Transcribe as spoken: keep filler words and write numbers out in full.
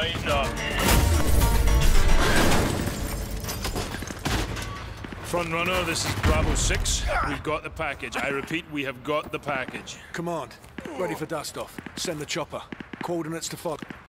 Eyes up. Front runner, this is Bravo six. We've got the package. I repeat, we have got the package. Command, ready for dust-off. Send the chopper. Coordinates to Fog.